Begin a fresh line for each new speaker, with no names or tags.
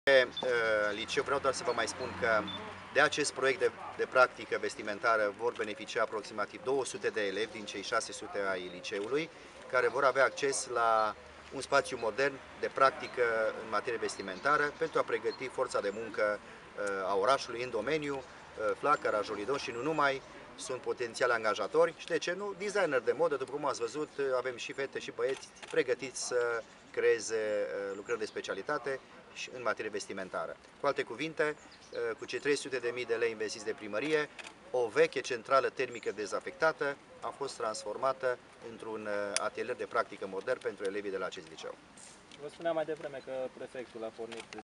Liceu vreau doar să vă mai spun că de acest proiect de practică vestimentară vor beneficia aproximativ 200 de elevi din cei 600 ai liceului, care vor avea acces la un spațiu modern de practică în materie vestimentară pentru a pregăti forța de muncă a orașului în domeniu, flacăra, jolidon și nu numai, sunt potențiali angajatori și de ce nu, designer de modă, după cum ați văzut, avem și fete și băieți pregătiți să creeze lucrări de specialitate și în materie vestimentară. Cu alte cuvinte, cu cei 300.000 de lei investiți de primărie, o veche centrală termică dezafectată a fost transformată într-un atelier de practică modern pentru elevii de la acest liceu.
Vă spuneam mai devreme că prefectul a pornit